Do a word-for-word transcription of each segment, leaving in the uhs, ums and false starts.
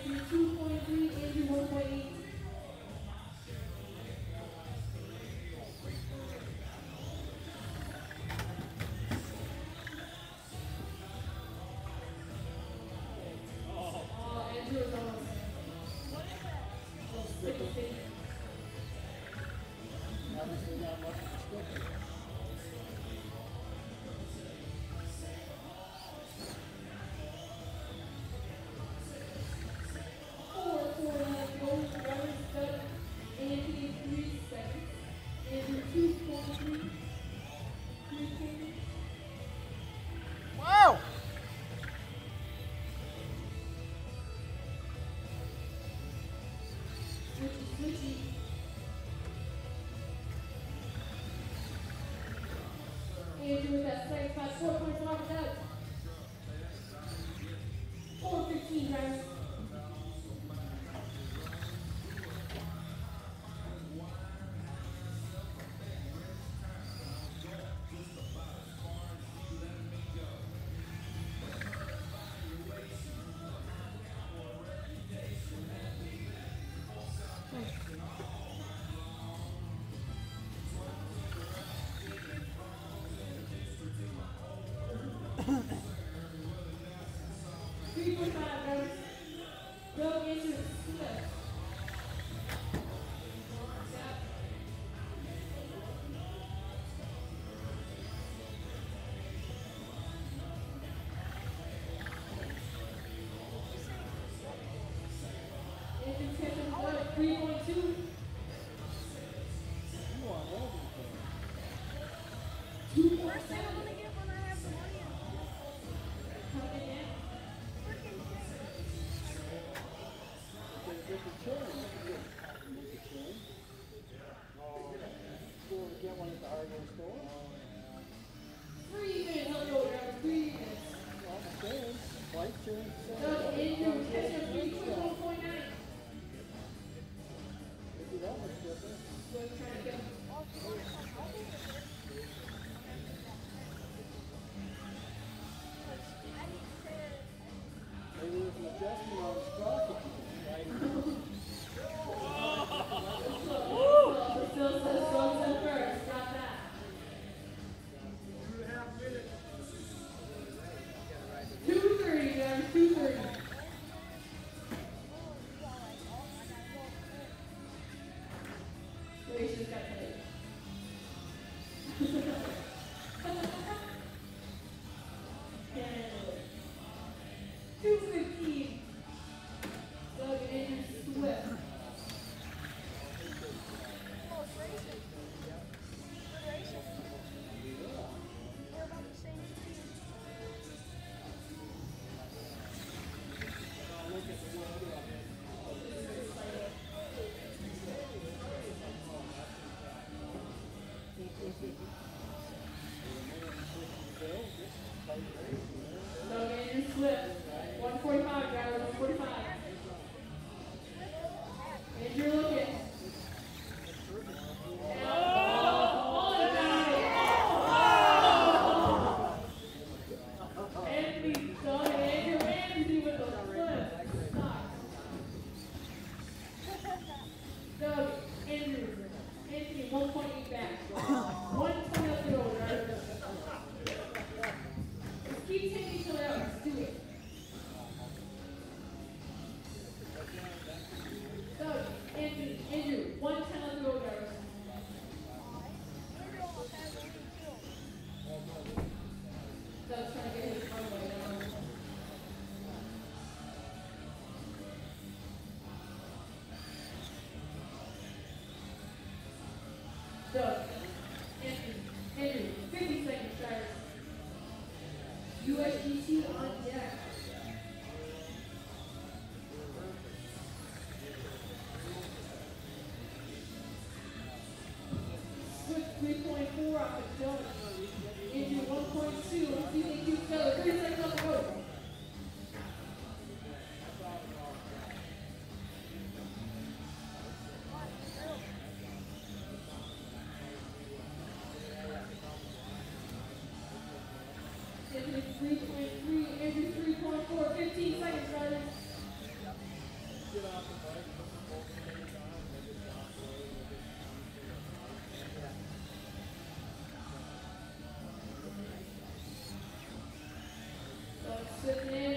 Wow! Andrew with that straight spot, four points locked out. four fifteen, guys. three point five, guys. Go Andrew. Smith. Andrew Smith, three point two. two point seven. Coming in. Three minutes, help go, guys. Three minutes. Doug Andrew, catch up, three twenty-one point nine. Doug trying to get him. Still says drugs at first. Got that. two thirty, guys. two thirty. Gracious got tight. two fifteen. Doug Andrew Swift. Doug Andrew Swift. one forty-five, guys. one forty-five. Andrew looking. And all the time. Anthony, Doug and Andrew, Anthony with the flip. Nice. Doug, Andrew, Anthony, one point eight back. One point up the goal, guys. Let's keep taking each other out. Let's do it.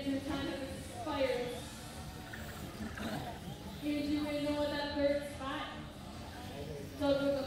your time has expired. Angie, you know what that third spot? So